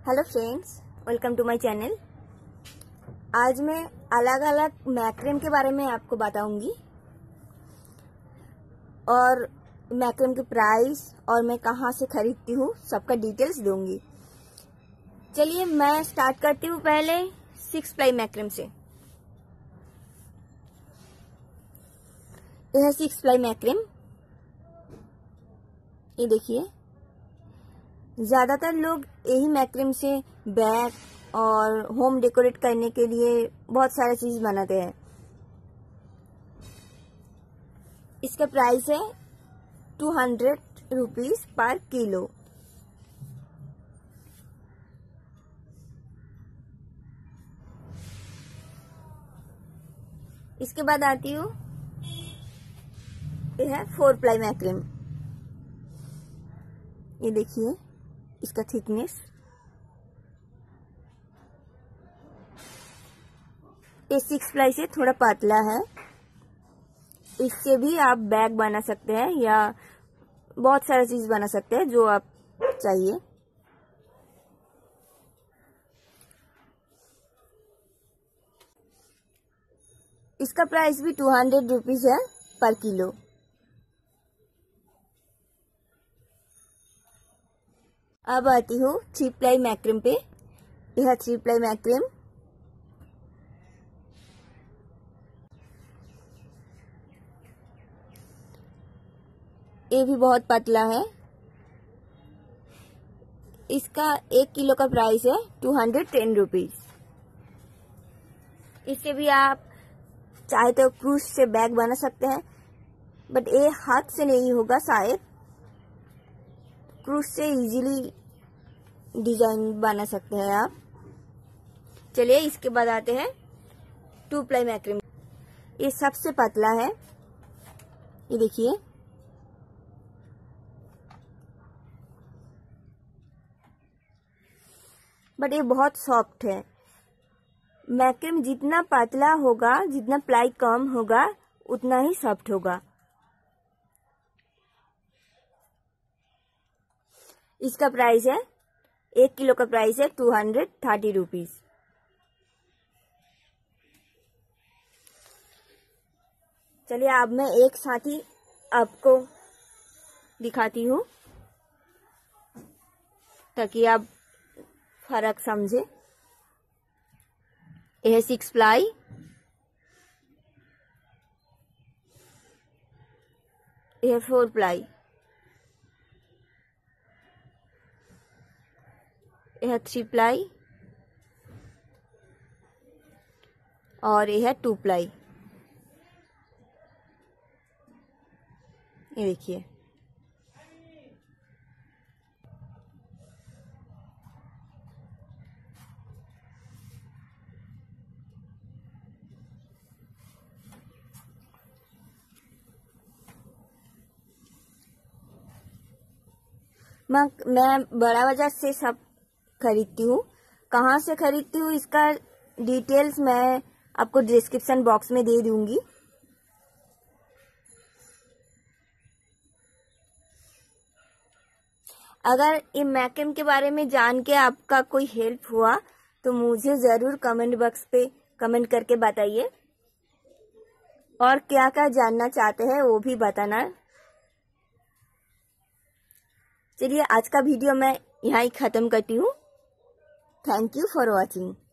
Hello friends, welcome to my channel. आज मैं अलग अलग मैक्रेम के बारे में आपको बताऊंगी और मैक्रेम के प्राइस और मैं कहाँ से खरीदती हूँ सबका डिटेल्स दूंगी। चलिए मैं स्टार्ट करती हूँ पहले 6 प्लाई मैक्रेम से। यह है 6 प्लाई मैक्रेम। ये देखिए, ज्यादातर लोग यही मैक्रेम से बैग और होम डेकोरेट करने के लिए बहुत सारे चीज बनाते हैं। इसका प्राइस है 200 रुपीज पर किलो। इसके बाद आती हूँ, यह है 4 प्लाई मैक्रेम। ये देखिए इसका थिकनेस। ये 6 प्लाई से थोड़ा पतला है। इससे भी आप बैग बना सकते हैं या बहुत सारा चीज बना सकते हैं जो आप चाहिए। इसका प्राइस भी 200 रुपीज है पर किलो। अब आती हूँ 3 प्लाई मैक्रेम पे। यह 3 प्लाई मैक्रेम। ये भी बहुत पतला है। इसका 1 किलो का प्राइस है 210 रुपीज। इससे भी आप चाहे तो क्रूज से बैग बना सकते हैं, बट ये हाथ से नहीं होगा शायद। क्रूज से इजीली डिजाइन बना सकते हैं आप। चलिए इसके बाद आते हैं 2 प्लाई मैक्रेम। ये सबसे पतला है। ये देखिए, बट ये बहुत सॉफ्ट है। मैक्रेम जितना पतला होगा, जितना प्लाई कम होगा, उतना ही सॉफ्ट होगा। इसका प्राइस है 1 किलो का प्राइस है 230 रुपीज। चलिए अब मैं एक साथ ही आपको दिखाती हूँ ताकि आप फर्क समझे। यह है 6 प्लाई। यह है 4 प्लाई। यह है 3 प्लाई और यह है 2 प्लाई। ये देखिए, मैं बड़ा बाजार से सब खरीदती हूँ। कहाँ से खरीदती हूँ इसका डिटेल्स मैं आपको डिस्क्रिप्शन बॉक्स में दे दूंगी। अगर ये मैक्रेम के बारे में जान के आपका कोई हेल्प हुआ तो मुझे जरूर कमेंट बॉक्स पे कमेंट करके बताइए, और क्या क्या जानना चाहते हैं वो भी बताना। चलिए आज का वीडियो मैं यहाँ ही खत्म करती हूँ। Thank you for watching.